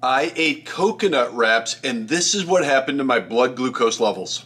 I ate coconut wraps and this is what happened to my blood glucose levels.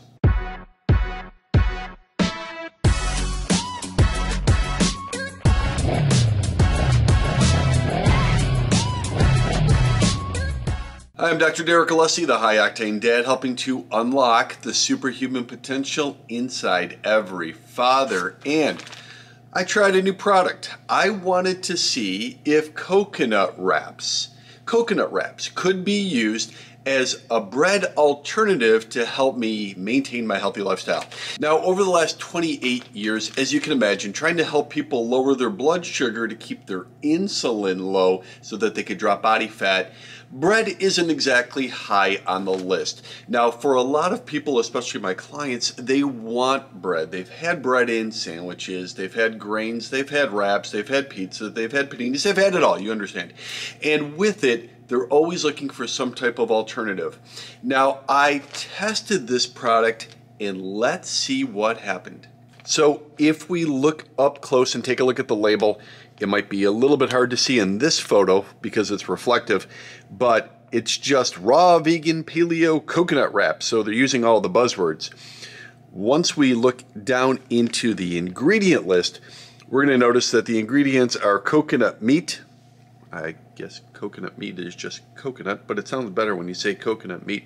Hi, I'm Dr. Derek Alessi, the High Octane Dad, helping to unlock the superhuman potential inside every father. And I tried a new product. I wanted to see if coconut wraps could be used as a bread alternative to help me maintain my healthy lifestyle. Now, over the last 28 years, as you can imagine, trying to help people lower their blood sugar to keep their insulin low so that they could drop body fat, bread isn't exactly high on the list. Now, for a lot of people, especially my clients, they want bread. They've had bread in sandwiches, they've had grains, they've had wraps, they've had pizza, they've had paninis, they've had it all, you understand. And with it, they're always looking for some type of alternative. Now, I tested this product and let's see what happened. So if we look up close and take a look at the label, it might be a little bit hard to see in this photo because it's reflective, but it's just raw vegan paleo coconut wrap. So they're using all the buzzwords. Once we look down into the ingredient list, we're going to notice that the ingredients are coconut meat. I guess coconut meat is just coconut, but it sounds better when you say coconut meat.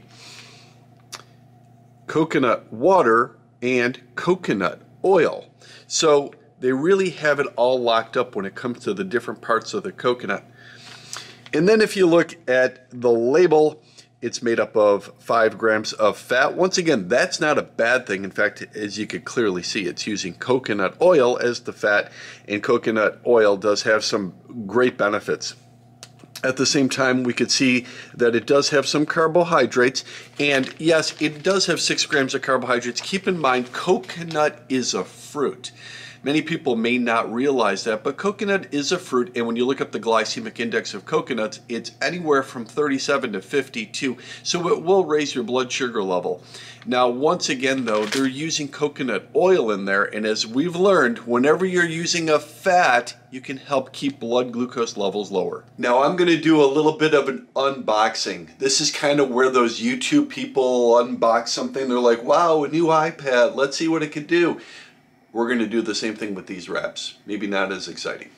Coconut water and coconut oil. So they really have it all locked up when it comes to the different parts of the coconut. And then if you look at the label, it's made up of 5 grams of fat. Once again, that's not a bad thing. In fact, as you could clearly see, it's using coconut oil as the fat, and coconut oil does have some great benefits. At the same time, we could see that it does have some carbohydrates, and yes, it does have 6 grams of carbohydrates. Keep in mind, coconut is a fruit. Many people may not realize that, but coconut is a fruit, and when you look up the glycemic index of coconuts, it's anywhere from 37 to 52, so it will raise your blood sugar level. Now, once again, though, they're using coconut oil in there, and as we've learned, whenever you're using a fat, you can help keep blood glucose levels lower. Now, I'm going to do a little bit of an unboxing. This is kind of where those YouTube people unbox something. They're like, wow, a new iPad, let's see what it can do. We're going to do the same thing with these wraps. Maybe not as exciting.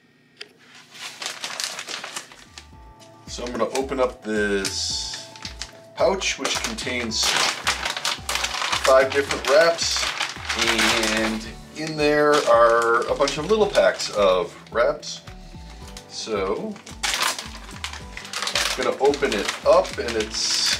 So I'm going to open up this pouch, which contains 5 different wraps, and in there are a bunch of little packs of wraps. So I'm going to open it up, and it's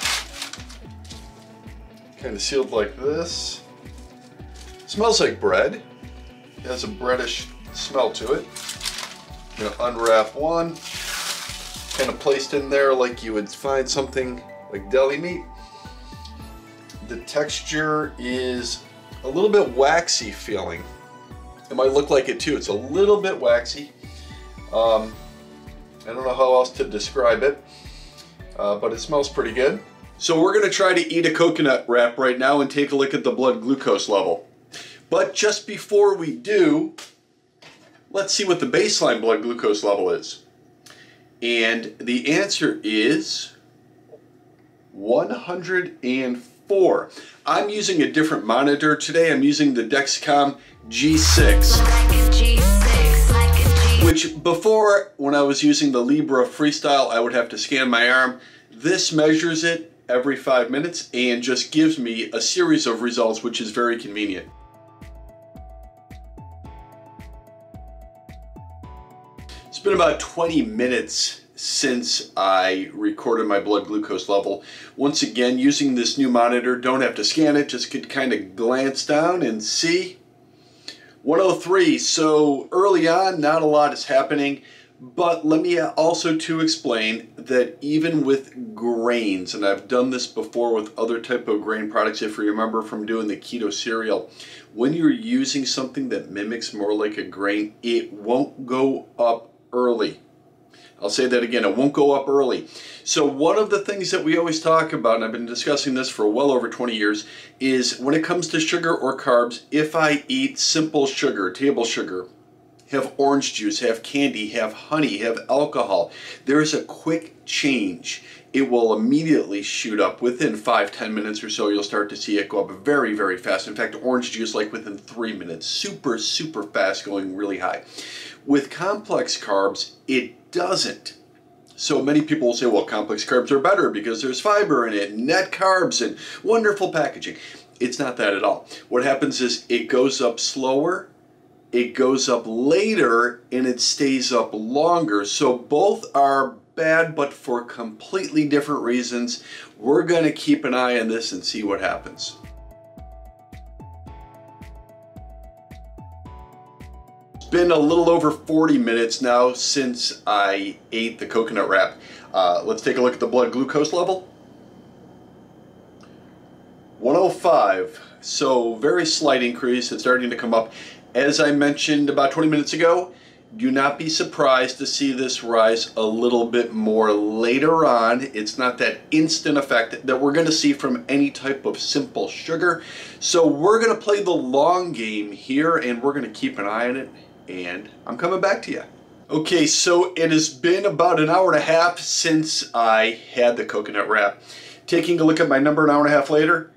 kind of sealed like this. Smells like bread. It has a breadish smell to it. I'm going to unwrap one, kind of placed in there like you would find something like deli meat. The texture is a little bit waxy feeling. It might look like it too. It's a little bit waxy. I don't know how else to describe it, but it smells pretty good. So we're going to try to eat a coconut wrap right now and take a look at the blood glucose level. But just before we do, let's see what the baseline blood glucose level is. And the answer is 104. I'm using a different monitor today. I'm using the Dexcom G6. Which before, when I was using the Libra Freestyle, I would have to scan my arm. This measures it every 5 minutes and just gives me a series of results, which is very convenient. It's been about 20 minutes since I recorded my blood glucose level. Once again, using this new monitor, don't have to scan it, just could kind of glance down and see. 103, so early on, not a lot is happening, but let me also to explain that even with grains, and I've done this before with other type of grain products, if you remember from doing the keto cereal, when you're using something that mimics more like a grain, it won't go up early. I'll say that again, it won't go up early. So one of the things that we always talk about, and I've been discussing this for well over 20 years, is when it comes to sugar or carbs, if I eat simple sugar, table sugar, have orange juice, have candy, have honey, have alcohol, there is a quick change. It will immediately shoot up. Within 5-10 minutes or so, you'll start to see it go up very, very fast. In fact, orange juice, like within 3 minutes, super, super fast, going really high. With complex carbs, it doesn't. So many people will say, well, complex carbs are better because there's fiber in it, net carbs, and wonderful packaging. It's not that at all. What happens is it goes up slower, it goes up later, and it stays up longer. So both are bad, but for completely different reasons. We're going to keep an eye on this and see what happens. It's been a little over 40 minutes now since I ate the coconut wrap. Let's take a look at the blood glucose level. 105, so very slight increase. It's starting to come up. As I mentioned about 20 minutes ago, do not be surprised to see this rise a little bit more later on. It's not that instant effect that we're going to see from any type of simple sugar. So we're going to play the long game here, and we're going to keep an eye on it, and I'm coming back to you. Okay, so it has been about an hour and a half since I had the coconut wrap. Taking a look at my number an hour and a half later,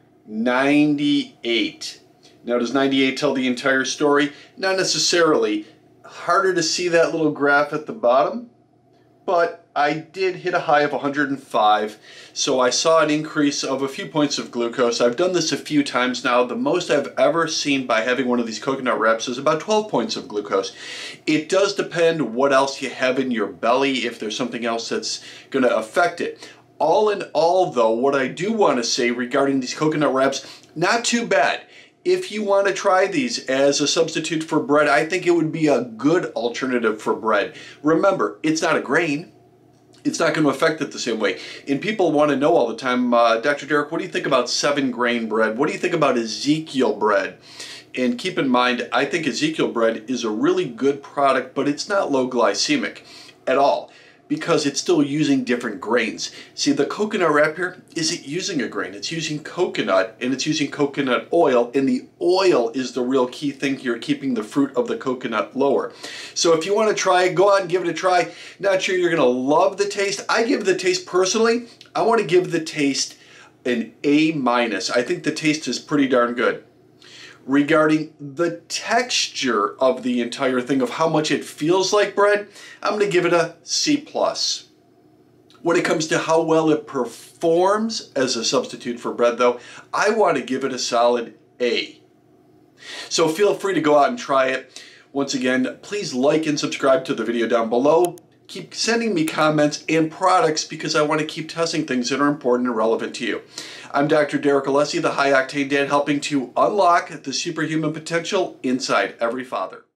98. Now, does 98 tell the entire story? Not necessarily. Harder to see that little graph at the bottom, but I did hit a high of 105, so I saw an increase of a few points of glucose. I've done this a few times now. The most I've ever seen by having one of these coconut wraps is about 12 points of glucose. It does depend what else you have in your belly, if there's something else that's going to affect it. All in all, though, what I do want to say regarding these coconut wraps, not too bad. If you want to try these as a substitute for bread, I think it would be a good alternative for bread. Remember, it's not a grain. It's not going to affect it the same way. And people want to know all the time, Dr. Derek, what do you think about 7-grain bread? What do you think about Ezekiel bread? And keep in mind, I think Ezekiel bread is a really good product, but it's not low glycemic at all, because it's still using different grains. See, the coconut wrap here isn't using a grain. It's using coconut, and it's using coconut oil, and the oil is the real key thing here, keeping the fruit of the coconut lower. So if you want to try it, go out and give it a try. Not sure you're going to love the taste. I give the taste, personally, I want to give the taste an A-. I think the taste is pretty darn good. Regarding the texture of the entire thing, of how much it feels like bread, I'm going to give it a C+. When it comes to how well it performs as a substitute for bread, though, I want to give it a solid A. So feel free to go out and try it. Once again, please like and subscribe to the video down below. Keep sending me comments and products, because I want to keep testing things that are important and relevant to you. I'm Dr. Derek Alessi, the High Octane Dad, helping to unlock the superhuman potential inside every father.